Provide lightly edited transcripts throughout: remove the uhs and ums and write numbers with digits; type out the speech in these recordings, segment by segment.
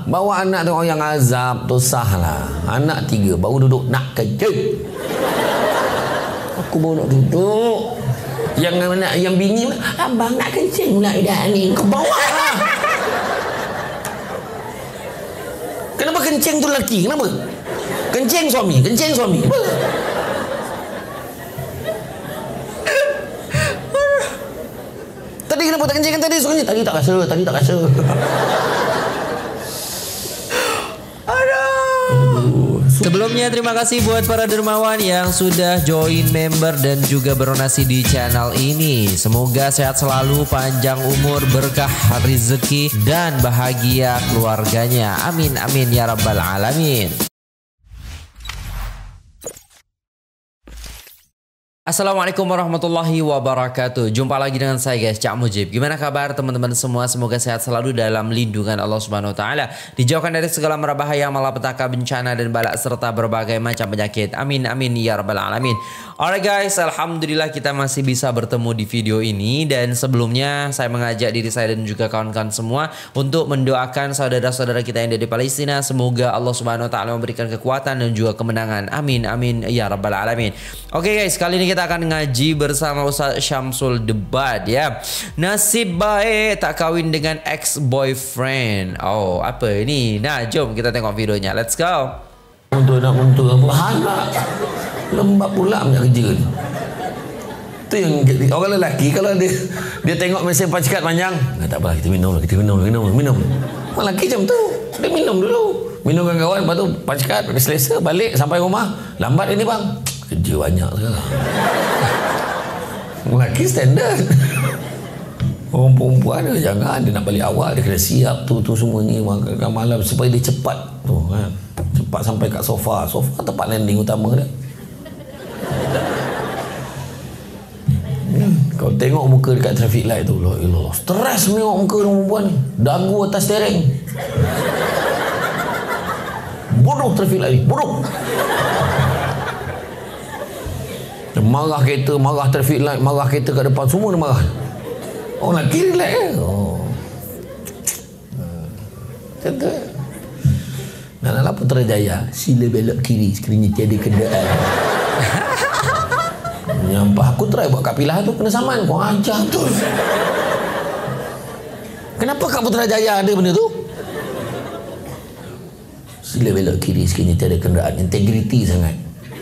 Bawa anak tengok yang azab tu sahlah. Anak 3 baru duduk nak kencing. Aku baru nak duduk. Yang bini, abang nak kencing pula dah ni. Kau bawa lah. Kenapa kencing tu lelaki? Kenapa? Kencing suami. Apa? Tadi kenapa tak kencing kan tadi? Suruhnya tadi tak rasa. Sebelumnya terima kasih buat para dermawan yang sudah join member dan juga berdonasi di channel ini. Semoga sehat selalu, panjang umur, berkah rezeki dan bahagia keluarganya. Amin amin ya rabbal alamin. Assalamualaikum warahmatullahi wabarakatuh. Jumpa lagi dengan saya guys, Cak Mujib. Gimana kabar teman-teman semua? Semoga sehat selalu dalam lindungan Allah Subhanahu wa taala. Dijauhkan dari segala mara bahaya, malapetaka, bencana dan balak serta berbagai macam penyakit. Amin amin ya rabbal alamin. Alright guys, alhamdulillah kita masih bisa bertemu di video ini, dan sebelumnya saya mengajak diri saya dan juga kawan-kawan semua untuk mendoakan saudara-saudara kita yang ada di Palestina. Semoga Allah Subhanahu wa taala memberikan kekuatan dan juga kemenangan. Amin amin ya rabbal alamin. Oke guys, kali ini kita akan ngaji bersama Ustaz Syamsul Debat ya. Nasib baik tak kawin dengan ex-boyfriend. Oh, apa ini? Nah, jom kita tengok videonya. Let's go. Untuk apa? Anak lembab pula punya kerja ni. Tu yang orang lelaki kalau dia tengok mesin pacikat panjang, tak apa, kita minum. Lelaki macam tu. Dia minum dulu. Minum dengan kawan, lepas tu pacikat, selesa, balik sampai rumah. Lambat ini bang. Kerja banyak sekarang. Lelaki standard. Orang perempuan jangan, dia nak balik awal, dia kena siap tu semua ni malam supaya dia cepat tu kan. Cepat sampai kat sofa tempat landing utama dia. Kau tengok muka dekat traffic light tu, Allah, stres tengok muka perempuan ni, dagu atas steering. Bodoh traffic light ni, bodoh. Marah kereta, marah traffic light, marah kereta kat depan, semua dia marah. Oh, nak kiri relax kan? Oh. Macam tu. Nak Putrajaya, sila belok kiri sekiranya tiada kenderaan. Nyampah, aku try buat kat Pilah tu, kena saman. Kau ajar tu. Kenapa kat Putrajaya ada benda tu? Sila belok kiri sekiranya tiada kenderaan. Integriti sangat.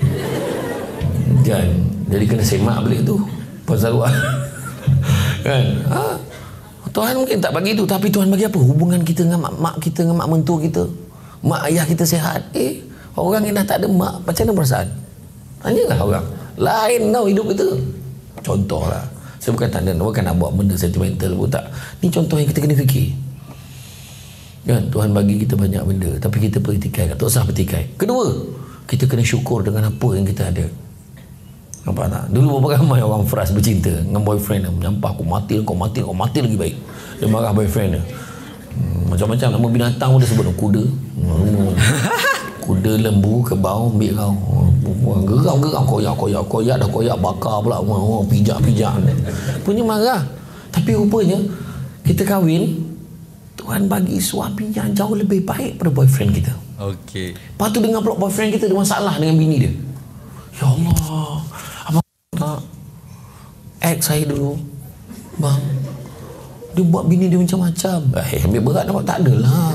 Kan? Jadi kena semak balik tu pasal luar. Kan? Tuhan mungkin tak bagi tu, tapi Tuhan bagi apa? Hubungan kita dengan mak kita, dengan mak mentua kita, mak ayah kita sihat. Orang yang dah tak ada mak, macam mana perasaan? Tanyalah orang. Lain tau hidup kita. Contoh lah, saya bukan tanda, bukan nak buat benda sentimental pun tak. Ni contoh yang kita kena fikir. Kan? Tuhan bagi kita banyak benda, tapi kita pertikai, tak usah pertikai. Kedua, kita kena syukur dengan apa yang kita ada. Nampak tak? Dulu berapa ramai orang frust bercinta dengan boyfriend dia. Menyampah, kau mati lagi baik. Dia marah boyfriend dia. Macam-macam nama binatang pun dia sebut. Kuda. Kuda, lembu, kebau, ambil kau. Geram, koyak dah koyak, bakar pula. Pijak. Punya marah. Tapi rupanya, kita kahwin, Tuhan bagi suami yang jauh lebih baik pada boyfriend kita. Okey. Lepas tu dengan pula boyfriend kita ada masalah dengan bini dia. Ya Allah, abang tak ex saya dulu bang, dia buat bini dia macam-macam. Ambil berat nampak, tak adalah.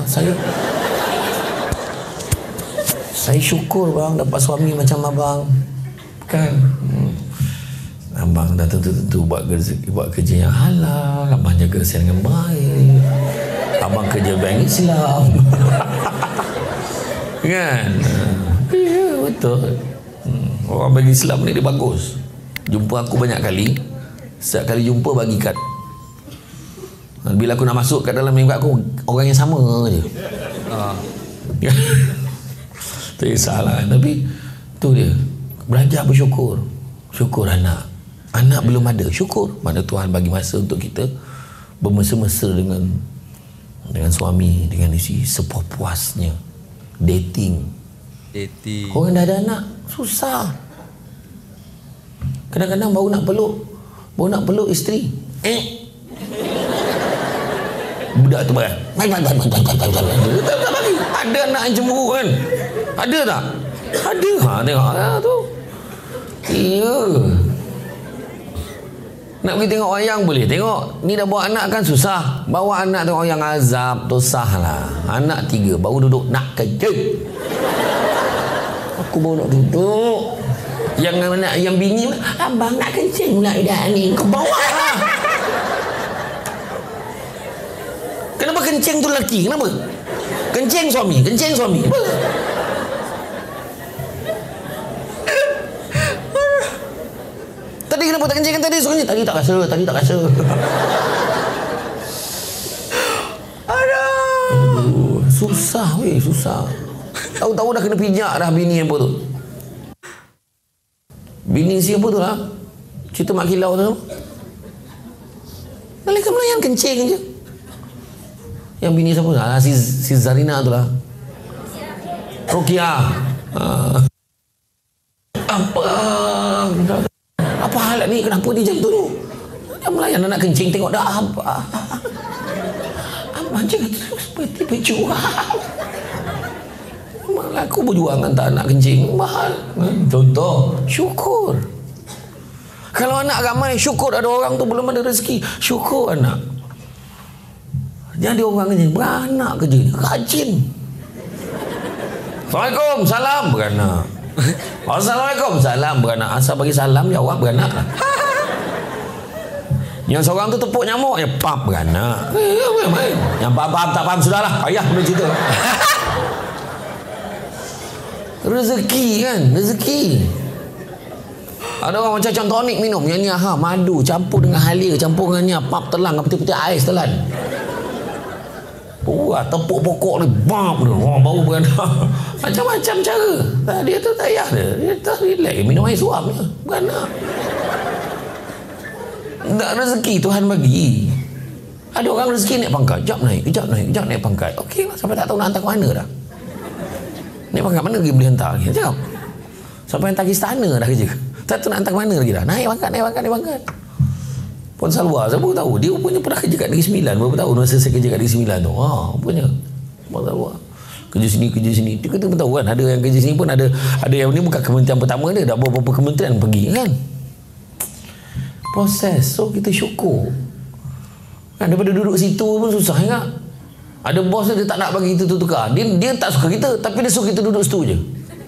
Saya syukur bang dapat suami macam abang kan. Abang dah tentu buat kerja yang halal, abang jaga saya dengan baik, abang kerja bank Islam. Kan? Ya betul. Orang bagi Islam ni dia bagus. Jumpa aku banyak kali. Setiap kali jumpa bagi kad. Bila aku nak masuk kat dalam member aku, orang yang sama je. Tak kisahlah. Tapi tu dia, belajar bersyukur. Syukur anak belum ada, syukur mana Tuhan bagi masa untuk kita bermesra-mesra dengan suami, dengan isteri sepuas-puasnya. Dating. Orang dah ada anak susah. Kadang-kadang baru nak peluk isteri. Budak tu marah. anak yang cemburu kan? Ada tak? Ada. Tengok tu. Iya. Nak pergi tengok wayang boleh tengok. Ni dah bawa anak kan susah. Bawa anak tengok wayang azab tu sahlah. Anak 3 baru duduk nak kencing. Aku baru nak duduk. Yang bini, abang nak kencing pula dah ni. Kau bawa lah. Kenapa kencing tu lelaki? Kenapa? Kencing suami. Apa? Tadi kenapa tak kencing kan tadi suruhnya? Tadi tak rasa. Aduh, susah weh, susah. Tahu-tahu dah kena pijak dah bini apa tu. Bini siapa tu lah? Cerita Mak Kilau tu. Melayan kencing je. Yang bini siapa tu? Si Zarina tu lah. Rukiah. Apa hal ni? Kenapa dia jam tu? Dia melayan anak kencing tengok dah apa. Abang jangan seperti pejuang. Malah aku berjuang hantar anak kencing mahal. Contoh, syukur. Kalau anak ramai, syukur ada orang tu belum ada rezeki. Syukur anak. Jadi orang kerja, beranak kerja, rajin. Assalamualaikum, salam, beranak. Assalamualaikum, salam, beranak. Asal bagi salam, jawab beranak lah. Yang seorang tu tepuk nyamuk, ya pap, beranak. Yang faham, tak faham, sudahlah. Payah punya cerita. Rezeki kan, rezeki. Ada orang macam tonik minum, yang ni madu campur dengan halia, campur dengan ni pap telan, peti-peti ais telan. Tepuk pokok ni, bam tu, bau beranak. Macam-macam cara. Dia tu tak payah dia. Dia tak relax, minum air suam je, beranak. Tak rezeki Tuhan bagi. Ada orang rezeki naik pangkat, jap naik pangkat. Okey lah, sampai tak tahu nak hantar ke mana dah. Naik pangkat mana lagi boleh hantar lagi? Jap. Sampai hantar ke istana dah kerja. Tak tahu nak hantar ke mana lagi dah. Naik pangkat. Puan Salwa, saya baru tahu. Dia rupanya pernah kerja kat Negeri Sembilan. Berapa tahun masa saya kerja kat Negeri Sembilan tu. Rupanya. Puan Salwa. Kerja sini. Dia kata tahu kan. Ada yang kerja sini pun ada yang ni bukan kementerian pertama dia. Dah beberapa kementerian pergi kan. Proses. So kita syukur. Kan daripada duduk situ pun susah kan. Ada bos dia tak nak bagi kita tukar. Dia tak suka kita. Tapi dia suka kita duduk situ je.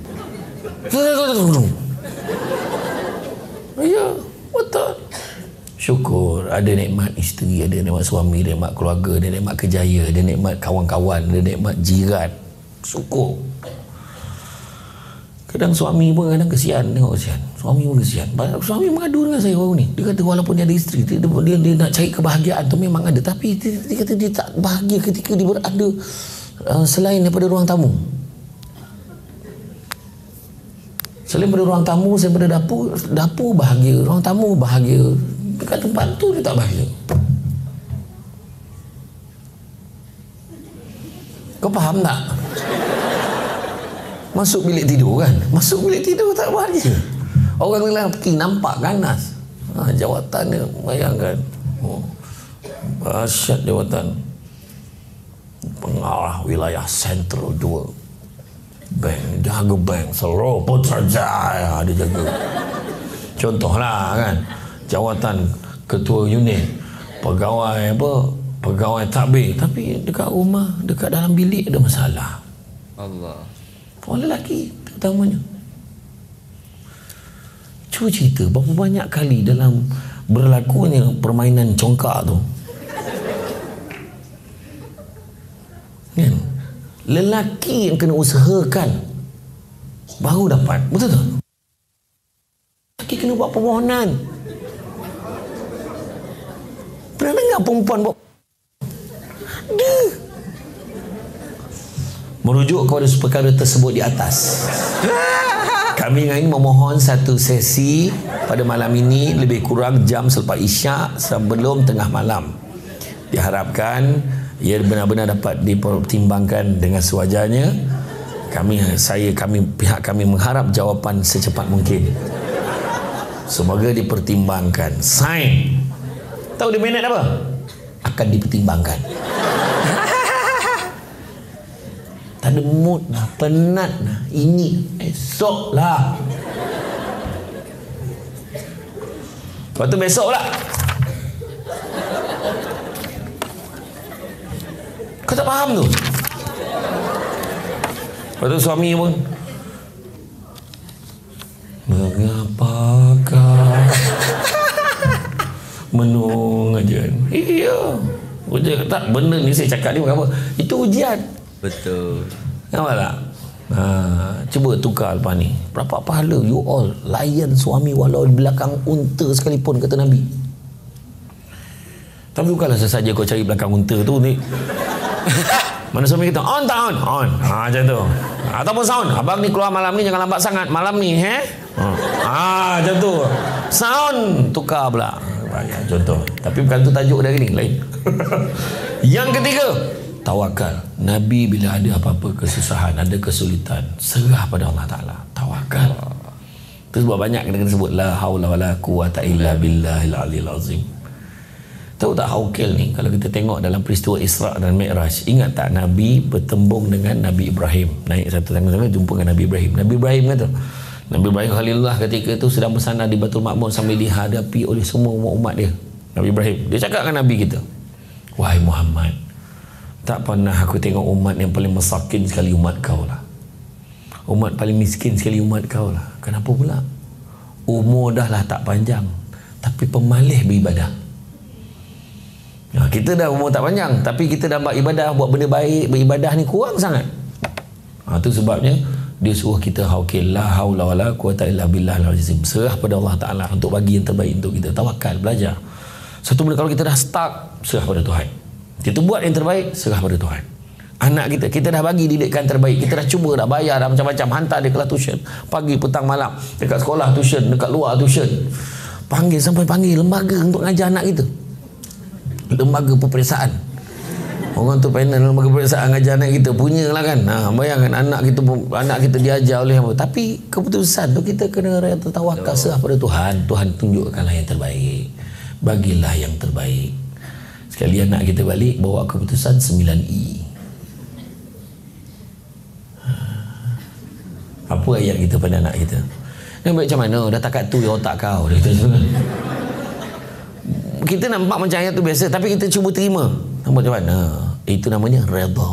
Ya. Betul. Syukur. Ada nikmat isteri, ada nikmat suami, ada nikmat keluarga, ada nikmat kerjaya, ada nikmat kawan-kawan, ada nikmat jiran. Syukur. Kadang suami pun kadang kesian. Tengok kesian. Suami pun kesian. Suami mengadu dengan saya baru ni. Dia kata walaupun dia ada isteri, dia nak cari kebahagiaan tu memang ada. Tapi dia kata dia tak bahagia ketika dia berada selain daripada ruang tamu. Selain daripada ruang tamu, selain daripada dapur bahagia. Ruang tamu bahagia. Dekat tempat tu dia tak bahagia. Kau faham tak? Masuk bilik tidur kan? Masuk bilik tidur tak bahagia. Orang lelaki nampak ganas. Jawatannya bayangkan. Dahsyat jawatan. Pengarah wilayah Sentral 2. Bank, jaga bank. Seluruh Putrajaya dia jaga. Contohlah kan. Jawatan ketua unit. Pegawai pegawai takbir. Tapi dekat rumah, dekat dalam bilik ada masalah. Allah. Orang lelaki terutamanya. Cuba cerita berapa banyak kali dalam berlakunya permainan congkak tu kan? Lelaki yang kena usahakan baru dapat. Betul tak? Lelaki kena buat permohonan. Pernah dengar perempuan buat merujuk kepada perkara tersebut di atas. Kami ingin memohon satu sesi pada malam ini lebih kurang jam selepas Isyak sebelum tengah malam. Diharapkan ia benar-benar dapat dipertimbangkan dengan sewajarnya. Pihak kami mengharap jawapan secepat mungkin. Semoga dipertimbangkan. Sign. Tahu dia minat apa? Akan dipertimbangkan. tak ada mood lah, penat lah, ini esok lah. Lepas tu besok pula kau tak faham tu. Lepas tu suami pun, mengapakah menung aja. Iya, tak, benda ni saya cakap ni apa? Itu ujian. Betul. Nampak tak? Cuba tukar lepas ni. Berapa pahala you all layan suami walau di belakang unta sekalipun, kata Nabi. Tapi bukanlah sesaja kau cari belakang unta tu ni. Mana suami kita on tak on? On. Macam tu. Ataupun sound, abang ni keluar malam ni jangan lambat sangat. Malam ni macam tu. Sound tukar pula. Contoh. Tapi bukan tu tajuk dari ni, lain. Yang ketiga, tawakal. Nabi bila ada apa-apa kesusahan, ada kesulitan, serah pada Allah Ta'ala. Tawakal. Itu sebab banyak kita sebut la haula wala quwata illa billahil aliyil azim. Tahu tak Haukel ni, kalau kita tengok dalam peristiwa Isra dan Mi'raj, ingat tak Nabi bertembung dengan Nabi Ibrahim, naik satu tangga jumpa dengan Nabi Ibrahim. Nabi Ibrahim kata, Nabi Ibrahim Khalilullah ketika itu sedang bersandar di Baitul Ma'mur sambil dihadapi oleh semua umat dia. Nabi Ibrahim, dia cakap dengan Nabi kita, wahai Muhammad, tak pernah aku tengok umat yang paling masakin sekali umat kau lah. Umat paling miskin sekali umat kau lah. Kenapa pula? Umur dah lah tak panjang, tapi pemalih beribadah. Kita dah umur tak panjang, tapi kita dah buat ibadah, buat benda baik, beribadah ni kurang sangat. Itu sebabnya dia suruh kita haukil la haula wala quwata illa billahil azim. Serah pada Allah Ta'ala untuk bagi yang terbaik untuk kita. Tawakal, belajar. Satu benda kalau kita dah stuck, serah pada Tuhan. Kita buat yang terbaik, serah pada Tuhan. Anak kita dah bagi didikan terbaik, kita dah cuba, dah bayar, dah macam-macam, hantar dia kelas tuition pagi, petang, malam, dekat sekolah tuition, dekat luar tuition, panggil sampai panggil lembaga untuk ngajar anak kita, lembaga peperiksaan. Orang tu panel lembaga peperiksaan ngajar anak kita, punya lah kan. Bayangkan anak kita diajar oleh apa, tapi keputusan tu kita kena rela tawakal, serah pada Tuhan. Tuhan tunjukkanlah yang terbaik, bagilah yang terbaik. Sekali anak kita balik bawa keputusan 9E. Apa ayat kita pada anak kita? Dia baik macam mana? Dah takat tu otak kau. Kita nampak macam ayat tu biasa, tapi kita cuba terima. Nampak macam mana? Itu namanya redha.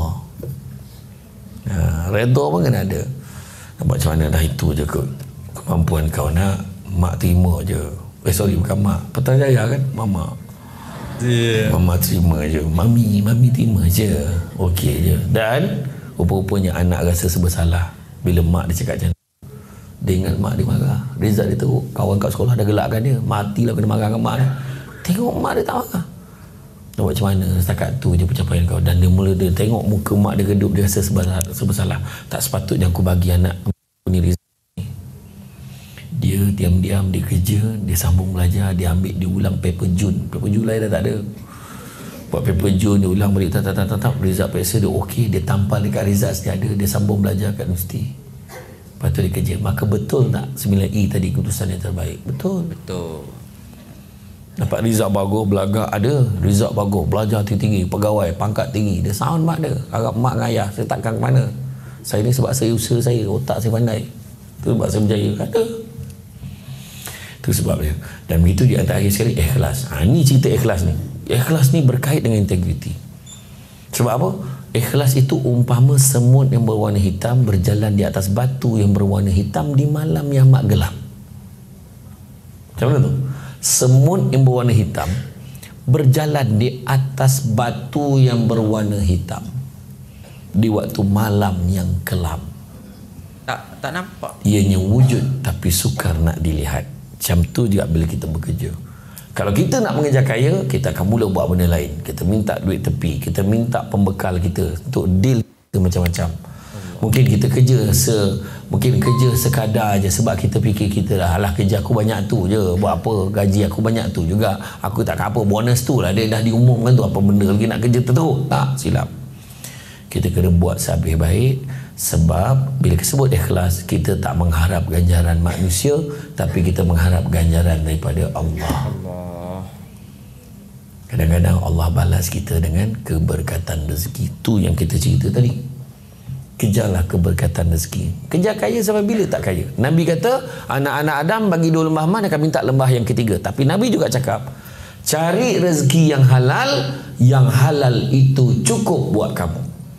Redha pun kena ada. Nampak macam mana? Dah itu je kot kemampuan kau nak. Mak terima je. Sorry, bukan mak, Putrajaya kan? Mama. Mama terima je. Mami terima je. Okey je. Dan rupa-rupanya anak rasa bersalah bila mak dia cakap macam tu. Dia ingat mak dia marah, result dia teruk, kawan kat sekolah dah gelakkan dia, matilah kena marah dengan mak dia. Tengok mak dia tak marah. Nak buat macam mana? Setakat tu je pencapaian kau. Dan dia mula dia tengok muka mak dia redup, dia rasa bersalah. Tak sepatutnya aku bagi anak ni result ni. Dia diam-diam, dia kerja, dia sambung belajar, dia ambil, dia ulang paper June. Paper Julai dah tak ada. Buat paper June, dia ulang balik, tak, result paper dia okey, dia tampal dekat result dia ada, dia sambung belajar kat universiti. Lepas tu dia kerja. Maka betul tak 9E tadi keputusan yang terbaik? Betul. Dapat result bagus, belajar ada, result bagus, belajar tinggi, pegawai, pangkat tinggi, dia sound mak dia, harap mak dengan ayah, saya takkan ke mana. Saya ni sebab saya usaha saya, otak saya pandai, tu sebab saya berjaya. Ada. Itu sebab dia. Dan begitu di antara akhir sekali, ikhlas. Ni cerita ikhlas ni. Ikhlas ni berkait dengan integriti. Sebab apa? Ikhlas itu umpama semut yang berwarna hitam berjalan di atas batu yang berwarna hitam di malam yang amat gelap. Macam mana tu? Semut yang berwarna hitam berjalan di atas batu yang berwarna hitam di waktu malam yang kelam. Tak nampak. Ianya wujud tapi sukar nak dilihat. Macam tu juga bila kita bekerja. Kalau kita nak mengejar kaya, kita akan mula buat benda lain. Kita minta duit tepi, kita minta pembekal kita untuk deal kita macam-macam. Mungkin kita kerja sekadar je sebab kita fikir kita dah, alah kerja aku banyak tu je, buat apa, gaji aku banyak tu juga, aku takkan apa, bonus tu lah dia dah diumumkan tu, apa benda lagi nak kerja teruk. Tak, silap. Kita kena buat sehabis baik. Sebab bila disebut ikhlas, kita tak mengharap ganjaran manusia, tapi kita mengharap ganjaran daripada Allah. Kadang-kadang Allah balas kita dengan keberkatan rezeki. Itu yang kita cerita tadi. kejarlah keberkatan rezeki. Kejar kaya sampai bila tak kaya? Nabi kata, anak-anak Adam bagi 2 lembah man akan minta lembah yang ketiga. Tapi Nabi juga cakap, cari rezeki yang halal itu cukup buat kamu.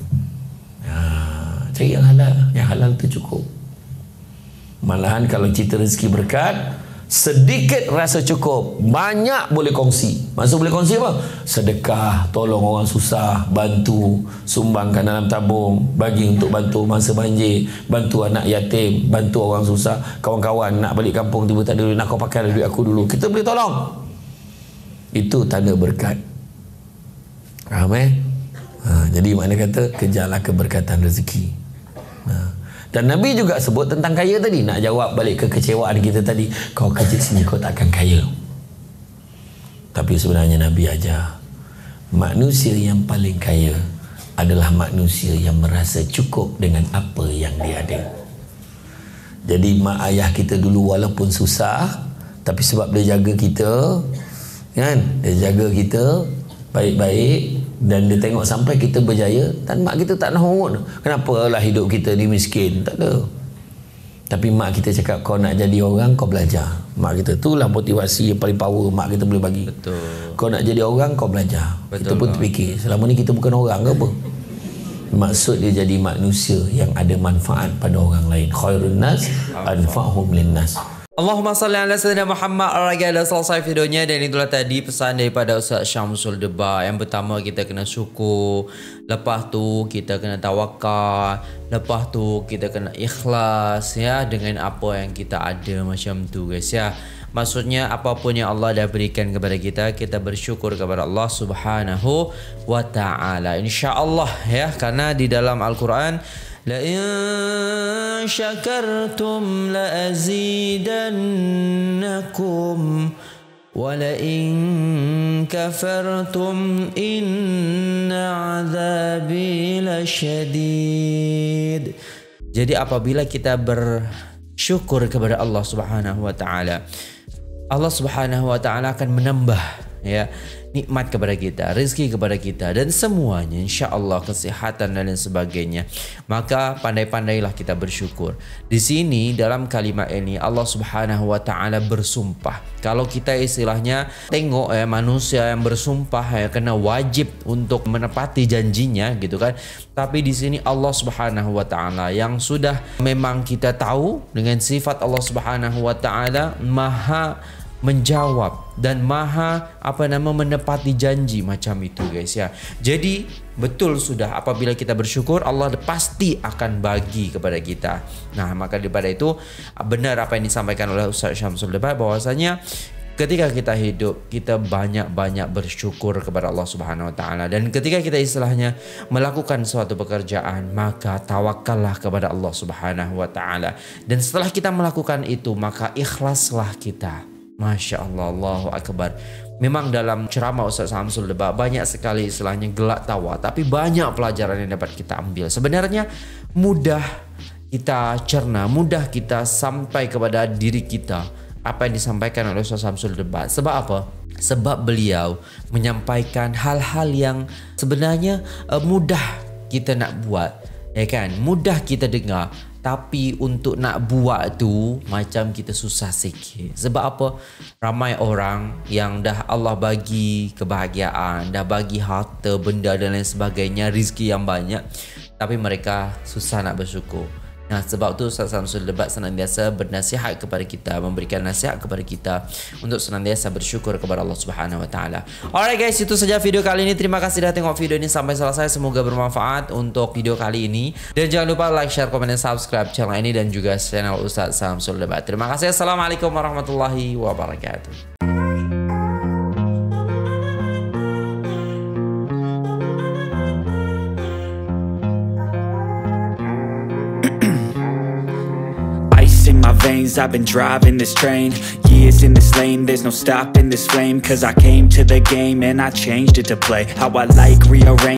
Cari yang halal itu cukup. Malahan kalau cerita rezeki berkat, sedikit rasa cukup, banyak boleh kongsi. Maksud boleh kongsi apa? Sedekah, tolong orang susah, bantu, sumbangkan dalam tabung, bagi untuk bantu masa banjir, bantu anak yatim, bantu orang susah. Kawan-kawan nak balik kampung tiba tak ada duit, nak kau pakai duit aku dulu, kita boleh tolong. Itu tanda berkat. Faham jadi makna kata kejarlah keberkatan rezeki. Dan Nabi juga sebut tentang kaya tadi. Nak jawab balik kekecewaan kita tadi, kau kerja sini kau tak akan kaya. Tapi sebenarnya Nabi ajar, manusia yang paling kaya adalah manusia yang merasa cukup dengan apa yang dia ada. Jadi mak ayah kita dulu walaupun susah, tapi sebab dia jaga kita, kan, dia jaga kita baik-baik, dan dia tengok sampai kita berjaya, dan mak kita tak nahut. Kenapa lah hidup kita ni miskin? Tak ada. Tapi mak kita cakap, kau nak jadi orang, kau belajar. Mak kita, itulah motivasi yang paling power mak kita boleh bagi. Betul. Kau nak jadi orang, kau belajar. Betul, kita pun terfikir, selama ni kita bukan orang ke apa? Maksud dia jadi manusia yang ada manfaat pada orang lain. Khairun nas anfa'hum linnas. Allahumma salli ala sayyidina Muhammad. Alright, dah selesai videonya, dan itulah tadi pesan daripada Ustaz Syamsul Debat. Yang pertama, kita kena syukur. Lepas tu kita kena tawakal. Lepas tu kita kena ikhlas ya dengan apa yang kita ada, macam tu guys ya. Maksudnya apapun yang Allah dah berikan kepada kita, kita bersyukur kepada Allah Subhanahu wa taala. Insya-Allah ya, karena di dalam Al-Quran, la in syakartum la azidannakum wa la in kafartum inna azabi lasyadid. Jadi apabila kita bersyukur kepada Allah Subhanahu wa taala, Allah Subhanahu wa taala akan menambah ya nikmat kepada kita, rezeki kepada kita, dan semuanya, insya-Allah, kesehatan dan lain sebagainya. Maka pandai-pandailah kita bersyukur. Di sini dalam kalimat ini Allah Subhanahu wa taala bersumpah. Kalau kita istilahnya tengok manusia yang bersumpah kena wajib untuk menepati janjinya gitu kan. Tapi di sini Allah Subhanahu wa taala yang sudah memang kita tahu dengan sifat Allah Subhanahu wa taala maha menjawab dan maha menepati janji, macam itu guys ya. Jadi betul sudah, apabila kita bersyukur, Allah pasti akan bagi kepada kita. Nah, maka daripada itu benar apa yang disampaikan oleh Ustaz Syamsul Debat, bahwasanya ketika kita hidup, kita banyak-banyak bersyukur kepada Allah Subhanahu wa taala, dan ketika kita istilahnya melakukan suatu pekerjaan, maka tawakallah kepada Allah Subhanahu wa taala. Dan setelah kita melakukan itu, maka ikhlaslah kita. Masya Allah, Allahu Akbar. Memang dalam ceramah Ustaz Syamsul Debat banyak sekali istilahnya gelak tawa, tapi banyak pelajaran yang dapat kita ambil. Sebenarnya mudah kita cerna, mudah kita sampai kepada diri kita apa yang disampaikan oleh Ustaz Syamsul Debat. Sebab apa? Sebab beliau menyampaikan hal-hal yang sebenarnya mudah kita nak buat, ya kan? Mudah kita dengar, tapi untuk nak buat tu macam kita susah sikit. Sebab apa? Ramai orang yang dah Allah bagi kebahagiaan, dah bagi harta, benda dan lain sebagainya, rezeki yang banyak, tapi mereka susah nak bersyukur. Nah, sebab tu Ustaz Syamsul Debat senantiasa bernasihat kepada kita, memberikan nasihat kepada kita untuk senantiasa bersyukur kepada Allah Subhanahu wa taala. Alright guys, itu saja video kali ini. Terima kasih dah tengok video ini sampai selesai. Semoga bermanfaat untuk video kali ini. Dan jangan lupa like, share, komen, dan subscribe channel ini dan juga channel Ustaz Syamsul Debat. Terima kasih. Assalamualaikum warahmatullahi wabarakatuh. In my veins, I've been driving this train. Years in this lane, there's no stopping this flame. Cause I came to the game and I changed it to play how I like, rearrange